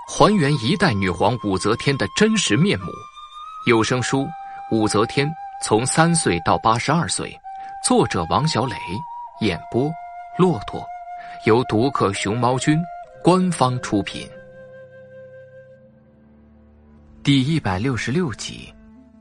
还原一代女皇武则天的真实面目。有声书《武则天从3岁到82岁》，作者王小磊，演播骆驼，由独克熊猫君官方出品。第166集。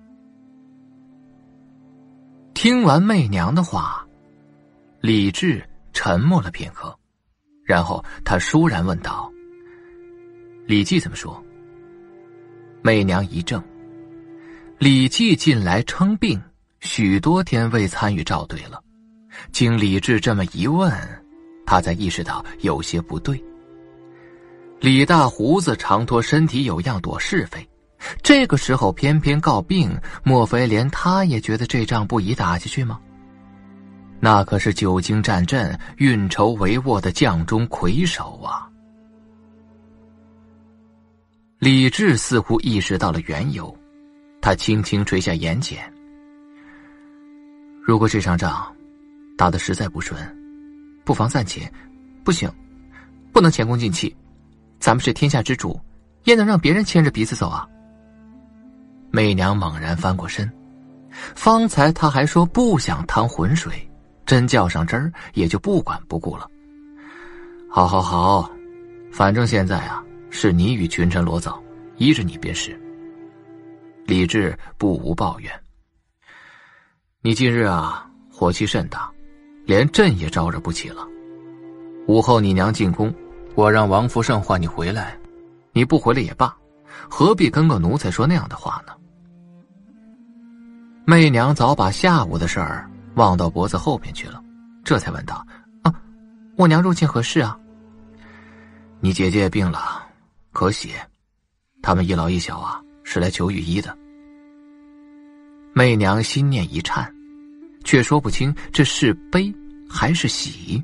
听完媚娘的话，李治沉默了片刻，然后他倏然问道：李记怎么说？媚娘一怔，李记近来称病，许多天未参与召对了。经李治这么一问，他才意识到有些不对。李大胡子常托身体有恙躲是非，这个时候偏偏告病，莫非连他也觉得这仗不宜打下去吗？那可是久经战阵、运筹帷幄的将中魁首啊！李治似乎意识到了缘由，他轻轻垂下眼睑。如果这场仗打得实在不顺，不妨暂且。不行，不能前功尽弃，咱们是天下之主，也能让别人牵着鼻子走啊！媚娘猛然翻过身，方才他还说不想趟浑水，真较上真儿也就不管不顾了。好好好，反正现在啊，是你与群臣裸藻，依着你便是。李治不无抱怨。你近日啊，火气甚大，连朕也招惹不起了。午后你娘进宫，我让王福胜唤你回来，你不回来也罢，何必跟个奴才说那样的话呢？媚娘早把下午的事儿忘到脖子后边去了，这才问道：啊，我娘入寝何事啊？你姐姐病了，可喜，他们一老一小啊，是来求御医的。媚娘心念一颤，却说不清这是悲还是喜。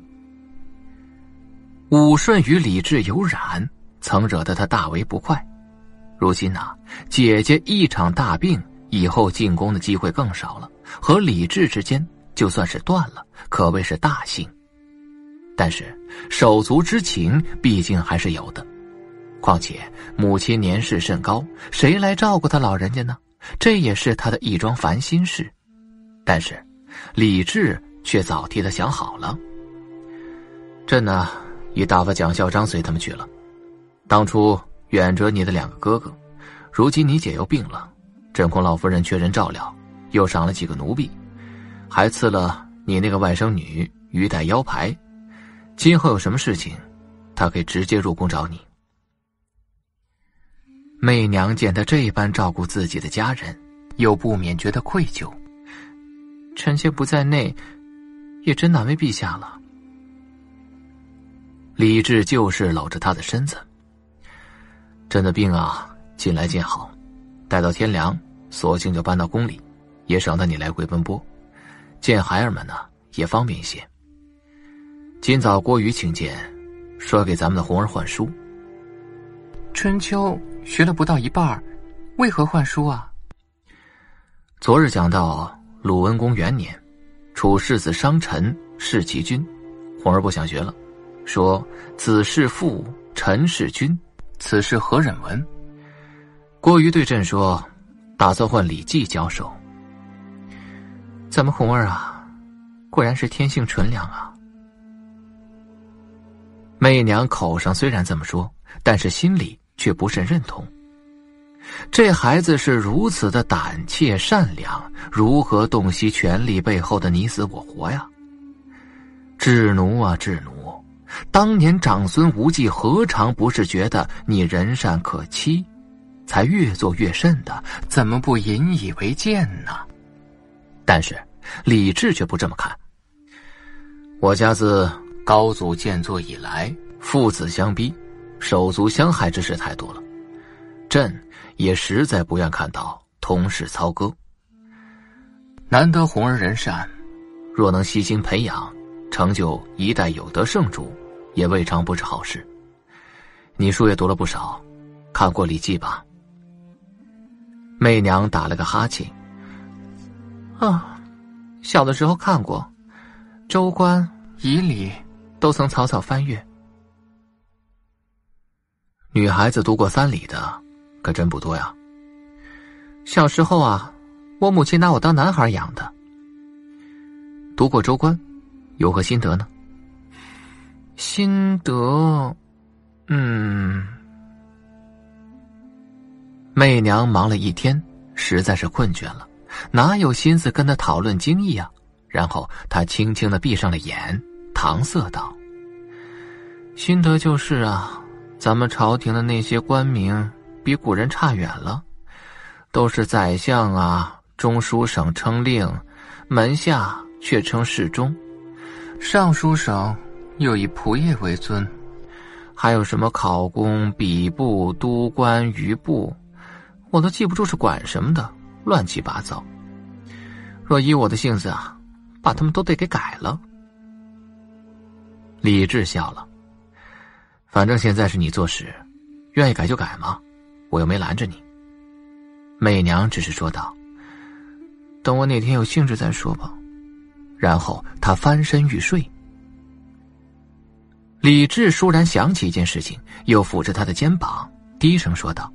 武顺与李治有染，曾惹得他大为不快。如今啊，姐姐一场大病，以后进宫的机会更少了，和李治之间就算是断了，可谓是大幸。但是手足之情毕竟还是有的，况且母亲年事甚高，谁来照顾他老人家呢？这也是他的一桩烦心事。但是李治却早替他想好了。朕呢，已打发蒋孝、张随他们去了。当初远折你的2个哥哥，如今你姐又病了，朕恐老夫人缺人照料，又赏了几个奴婢，还赐了你那个外甥女鱼带腰牌。今后有什么事情，她可以直接入宫找你。媚娘见他这般照顾自己的家人，又不免觉得愧疚。臣妾不在内，也真难为陛下了。李治就是搂着他的身子。朕的病啊，近来渐好，待到天凉，索性就搬到宫里，也省得你来回奔波，见孩儿们呢也方便一些。今早郭瑜请见，说给咱们的红儿换书。春秋学了不到一半，为何换书啊？昨日讲到鲁文公元年，楚世子商臣弑其君，红儿不想学了，说子弑父，臣弑君，此事何忍闻？郭瑜对朕说，打算换李绩教授。咱们红儿啊，果然是天性纯良啊。媚娘口上虽然这么说，但是心里却不甚认同。这孩子是如此的胆怯善良，如何洞悉权力背后的你死我活呀？智奴啊智奴，当年长孙无忌何尝不是觉得你人善可欺，才越做越甚的，怎么不引以为戒呢？但是李治却不这么看。我家自高祖建作以来，父子相逼，手足相害之事太多了，朕也实在不愿看到同室操戈。难得红儿人善，若能悉心培养，成就一代有德圣主，也未尝不是好事。你书也读了不少，看过《礼记》吧？媚娘打了个哈欠。啊，小的时候看过，周官仪礼都曾草草翻阅。 女孩子读过3礼的可真不多呀。小时候啊，我母亲拿我当男孩养的。读过州官，有何心得呢？心得，媚娘忙了一天，实在是困倦了，哪有心思跟他讨论经义啊？然后他轻轻地闭上了眼，搪塞道：心得就是啊，咱们朝廷的那些官名比古人差远了，都是宰相啊、中书省称令，门下却称侍中，尚书省又以仆业为尊，还有什么考功、比部、督官、余部，我都记不住是管什么的，乱七八糟。若依我的性子啊，把他们都得给改了。李治笑了，反正现在是你做事，愿意改就改嘛，我又没拦着你。媚娘只是说道：等我哪天有兴致再说吧。然后她翻身欲睡。李治倏然想起一件事情，又抚着他的肩膀，低声说道：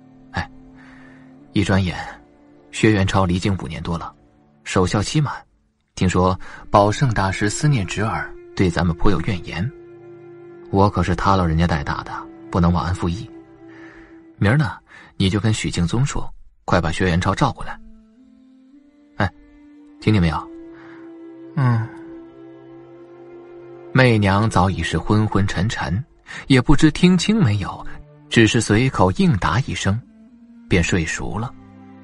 一转眼薛元超离京5年多了，守孝期满，听说宝圣大师思念侄儿，对咱们颇有怨言。我可是他老人家带大的，不能忘恩负义。明儿呢，你就跟许敬宗说，快把薛元超召过来。听见没有？媚娘早已是昏昏沉沉，也不知听清没有，只是随口应答一声，便睡熟了。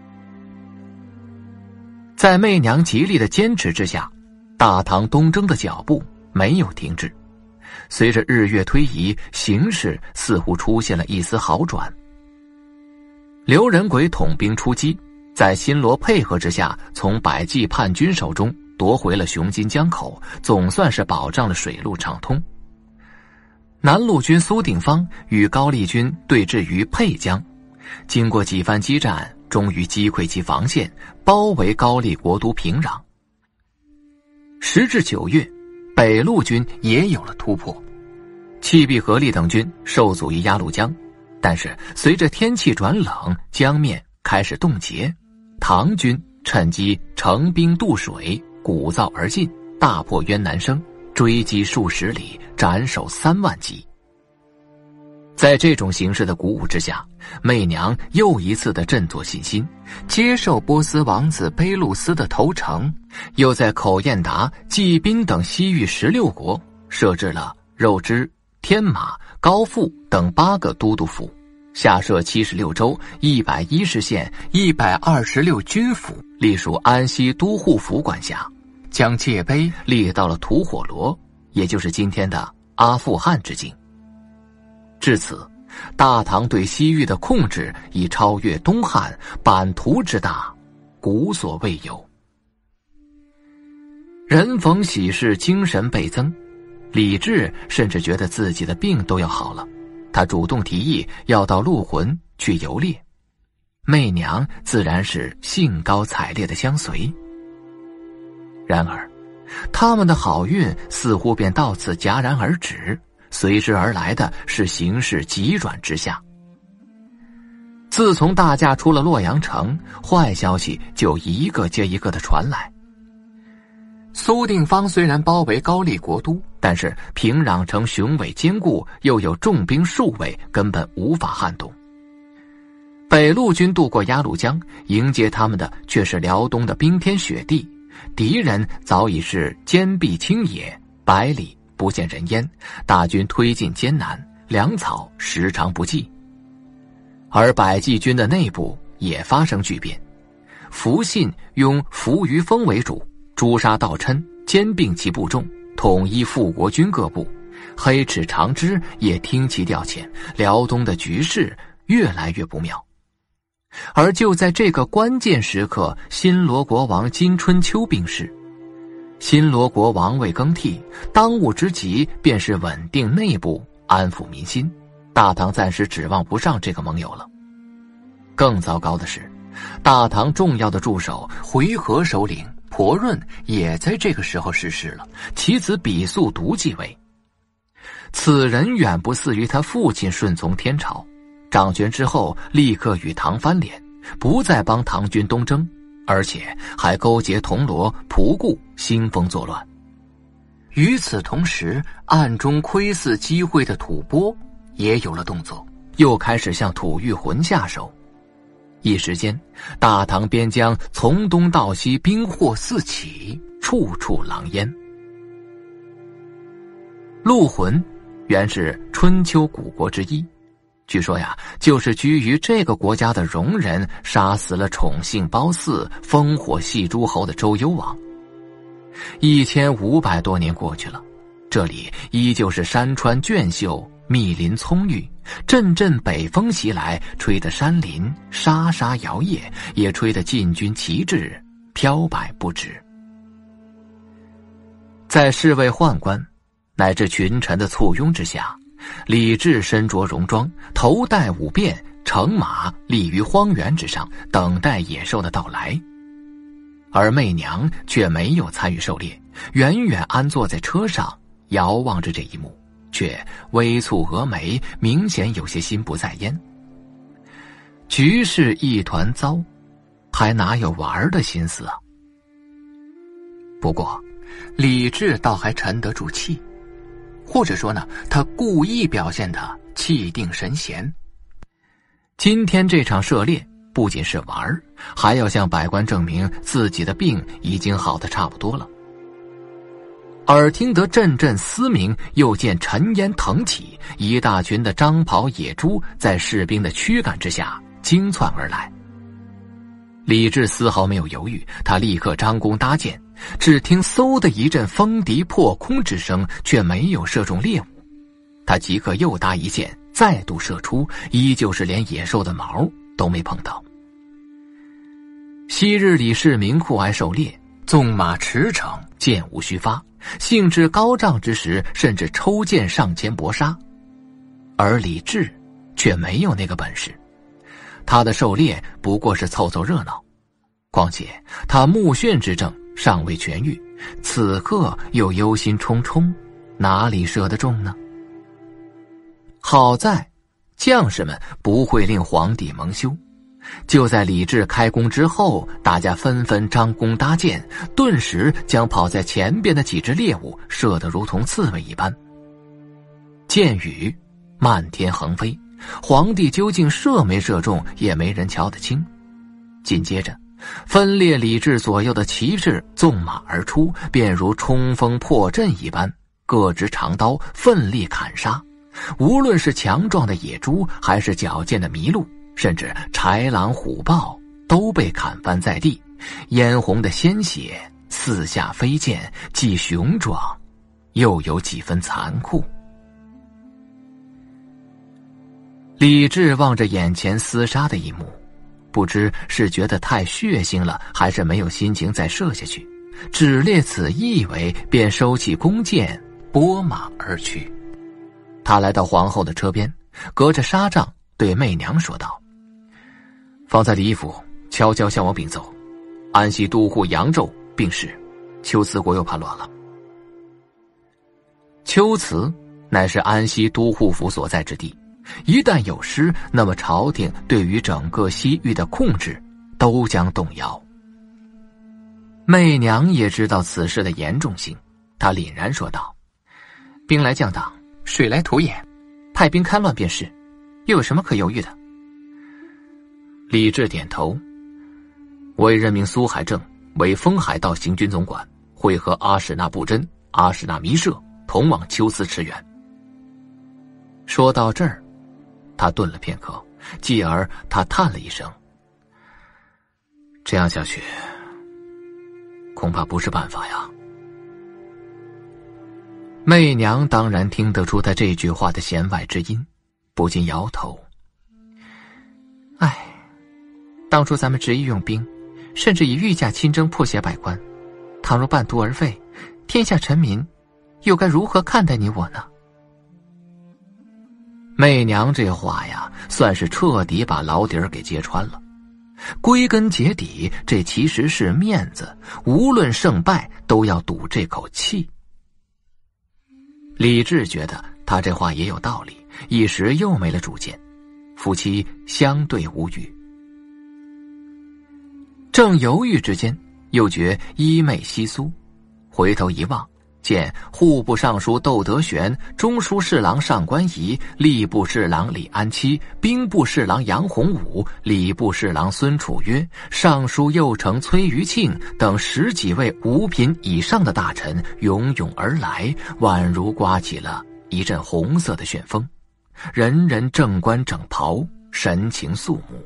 在媚娘极力的坚持之下，大唐东征的脚步没有停滞。随着日月推移，形势似乎出现了一丝好转。刘仁轨统兵出击，在新罗配合之下，从百济叛军手中夺回了雄津江口，总算是保障了水路畅通。南路军苏定方与高丽军对峙于沛江，经过几番激战，终于击溃其防线，包围高丽国都平壤。时至9月，北路军也有了突破，契必合力等军受阻于鸭绿江，但是随着天气转冷，江面开始冻结，唐军趁机乘兵渡水，鼓噪而进，大破渊南生，追击数十里，斩首3万级。在这种形势的鼓舞之下，媚娘又一次的振作信心，接受波斯王子卑路斯的投诚，又在口彦达、济宾等西域16国设置了肉支、天马、高富等8个都督府，下设76州、110县、126军府，隶属安西都护府管辖，将界碑立到了吐火罗，也就是今天的阿富汗之境。至此，大唐对西域的控制已超越东汉，版图之大，古所未有。人逢喜事，精神倍增，李治甚至觉得自己的病都要好了，他主动提议要到陆浑去游猎，媚娘自然是兴高采烈的相随。然而他们的好运似乎便到此戛然而止，随之而来的是形势急转直下。自从大驾出了洛阳城，坏消息就一个接一个的传来。苏定方虽然包围高丽国都，但是平壤城雄伟坚固，又有重兵数卫，根本无法撼动。北路军渡过鸭绿江，迎接他们的却是辽东的冰天雪地，敌人早已是坚壁清野，百里不见人烟，大军推进艰难，粮草时常不济。而百济军的内部也发生巨变，福信拥扶余丰为主，诛杀道琛，兼并其部众，统一富国军各部。黑齿长枝也听其调遣，辽东的局势越来越不妙。而就在这个关键时刻，新罗国王金春秋病逝。新罗国王位更替，当务之急便是稳定内部，安抚民心。大唐暂时指望不上这个盟友了。更糟糕的是，大唐重要的助手回纥首领婆润也在这个时候逝世了，其子比速独继位。此人远不似于他父亲顺从天朝， 掌权之后立刻与唐翻脸，不再帮唐军东征，而且还勾结铜锣、仆固兴风作乱。与此同时，暗中窥伺机会的吐蕃也有了动作，又开始向吐谷浑下手。一时间，大唐边疆从东到西兵祸四起，处处狼烟。陆浑原是春秋古国之一，据说呀，就是居于这个国家的戎人杀死了宠幸褒姒、烽火戏诸侯的周幽王。1500多年过去了，这里依旧是山川隽秀，密林葱郁，阵阵北风袭来，吹得山林沙沙摇曳，也吹得禁军旗帜飘摆不止。在侍卫宦官乃至群臣的簇拥之下，李治身着戎装，头戴五辫，乘马立于荒原之上，等待野兽的到来。而媚娘却没有参与狩猎，远远安坐在车上，遥望着这一幕，却微蹙蛾眉，明显有些心不在焉。局势一团糟，还哪有玩的心思啊？不过李治倒还沉得住气，或者说呢，他故意表现得气定神闲。今天这场射猎不仅是玩，还要向百官证明自己的病已经好得差不多了。耳听得阵阵嘶鸣，又见尘烟腾起，一大群的张袍野猪在士兵的驱赶之下惊窜而来。李治丝毫没有犹豫，他立刻张弓搭箭，只听嗖的一阵风笛破空之声，却没有射中猎物。他即刻又搭一箭，再度射出，依旧是连野兽的毛都没碰到。昔日李世民酷爱狩猎，纵马驰骋，箭无虚发，兴致高涨之时，甚至抽剑上前搏杀。而李治却没有那个本事，他的狩猎不过是凑凑热闹，况且他目眩之症尚未痊愈，此刻又忧心忡忡，哪里射得中呢？好在将士们不会令皇帝蒙羞，就在李治开弓之后，大家纷纷张弓搭箭，顿时将跑在前边的几只猎物射得如同刺猬一般。箭雨漫天横飞，皇帝究竟射没射中也没人瞧得清。紧接着分列李治左右的骑士纵马而出，便如冲锋破阵一般，各执长刀奋力砍杀。无论是强壮的野猪，还是矫健的麋鹿，甚至豺狼虎豹，都被砍翻在地，嫣红的鲜血四下飞溅，既雄壮又有几分残酷。李治望着眼前厮杀的一幕，不知是觉得太血腥了，还是没有心情再射下去，只列此意为，便收起弓箭，拨马而去。他来到皇后的车边，隔着纱帐对媚娘说道：“方才李义府悄悄向我禀奏，安西都护杨胄病逝，龟兹国又叛乱了。”龟兹乃是安西都护府所在之地，一旦有失，那么朝廷对于整个西域的控制都将动摇。媚娘也知道此事的严重性，她凛然说道：“兵来将挡，水来土掩，派兵开乱便是，又有什么可犹豫的？”李治点头，我已任命苏海正为丰海道行军总管，会合阿史那布真、阿史那弥舍同往龟兹驰援。说到这儿，他顿了片刻，继而他叹了一声：“这样下去，恐怕不是办法呀。”媚娘当然听得出他这句话的弦外之音，不禁摇头：“唉，当初咱们执意用兵，甚至以御驾亲征破胁百官，倘若半途而废，天下臣民又该如何看待你我呢？”媚娘这话呀，算是彻底把牢底儿给揭穿了。归根结底，这其实是面子，无论胜败都要赌这口气。李治觉得他这话也有道理，一时又没了主见。 夫妻相对无语。正犹豫之间，又觉衣袂稀疏，回头一望，见户部尚书窦德玄、中书侍郎上官仪、吏部侍郎李安期、兵部侍郎杨洪武、礼部侍郎孙楚约、尚书右丞崔余庆等10几位5品以上的大臣涌涌而来，宛如刮起了一阵红色的旋风，人人正冠整袍，神情肃穆。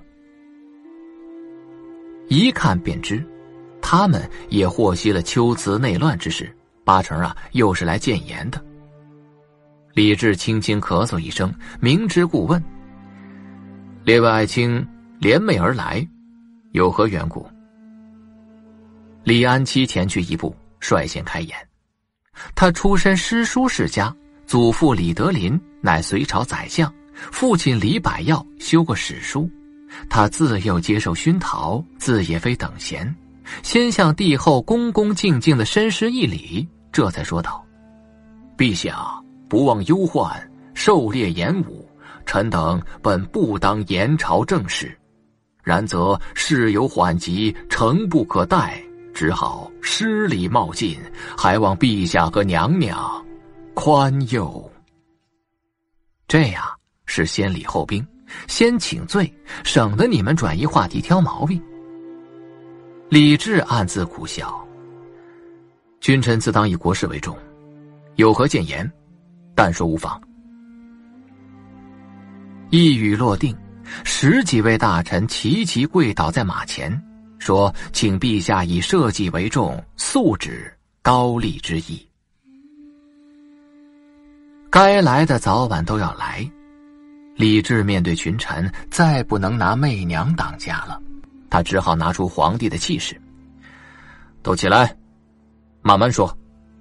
一看便知，他们也获悉了秋辞内乱之事，八成又是来谏言的。李治轻轻咳嗽一声，明知故问：“列位爱卿联袂而来，有何缘故？”李安期前去一步，率先开言：“他出身诗书世家，祖父李德林乃隋朝宰相，父亲李百药修过史书。他自幼接受熏陶，自也非等闲，先向帝后恭恭敬敬的深施一礼，这才说道：陛下不忘忧患，狩猎严武，臣等本不当严朝政事，然则事有缓急，诚不可待，只好失礼冒进，还望陛下和娘娘宽宥。这样是先礼后兵，先请罪，省得你们转移话题挑毛病。李治暗自苦笑，君臣自当以国事为重，有何谏言，但说无妨。一语落定，10几位大臣齐齐跪倒在马前，说请陛下以社稷为重，速指高丽之意。该来的早晚都要来，李治面对群臣再不能拿媚娘当家了，他只好拿出皇帝的气势：都起来，慢慢说。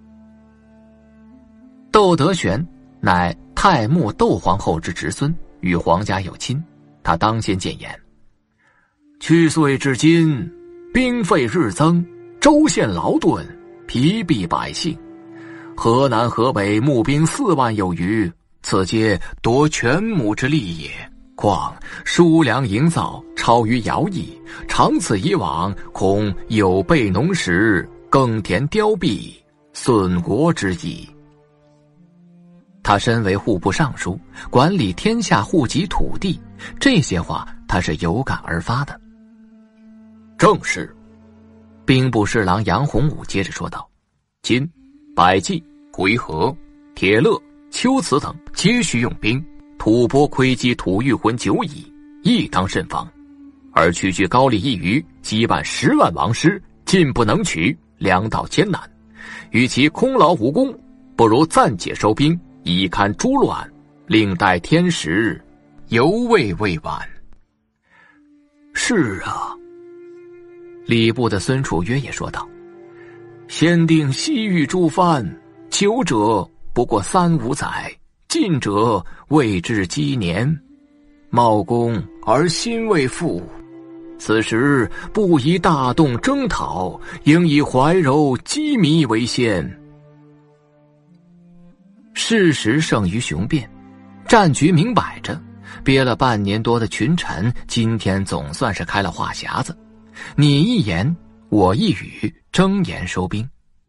窦德玄乃太穆窦皇后之侄孙，与皇家有亲，他当先谏言：去岁至今，兵费日增，州县劳顿，疲弊百姓，河南河北募兵4万有余，此皆夺全亩之利也，况输粮营造超于徭役，长此以往，恐有悖农时，耕田凋敝，损国之意。他身为户部尚书，管理天下户籍土地，这些话他是有感而发的。正是。兵部侍郎杨洪武接着说道：今百济、回纥、铁勒、秋瓷等皆需用兵，吐蕃窥击吐谷浑久矣，亦当慎防。而区区高丽一隅，羁绊10万王师，进不能取，粮道艰难，与其空劳无功，不如暂且收兵，以堪诸乱，另待天时，犹未晚。是啊。礼部的孙楚约也说道：先定西域诸藩，久者不过3、5载，近者未至积年，茂功而心未复，此时不宜大动征讨，应以怀柔机密为先。事实胜于雄辩，战局明摆着，憋了半年多的群臣今天总算是开了话匣子，你一言我一语，睁眼收兵。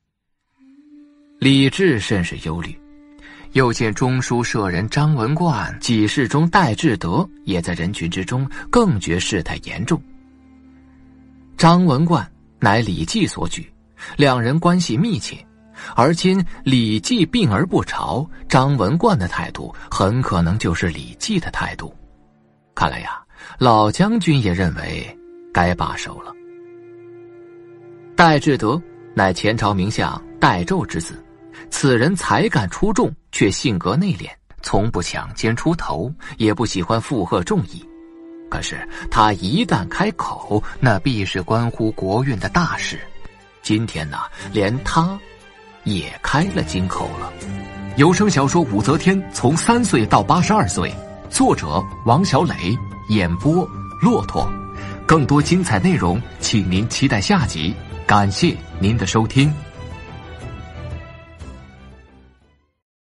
李治甚是忧虑，又见中书舍人张文冠、给事中戴志德也在人群之中，更觉事态严重。张文冠乃李绩所举，两人关系密切，而今李绩病而不朝，张文冠的态度很可能就是李绩的态度。看来老将军也认为该罢手了。戴志德乃前朝名相戴胄之子，此人才干出众，却性格内敛，从不抢奸出头，也不喜欢附和众议。可是他一旦开口，那必是关乎国运的大事。今天连他也开了金口了。有声小说《武则天从3岁到82岁》，作者王小磊，演播骆驼。更多精彩内容，请您期待下集。感谢您的收听。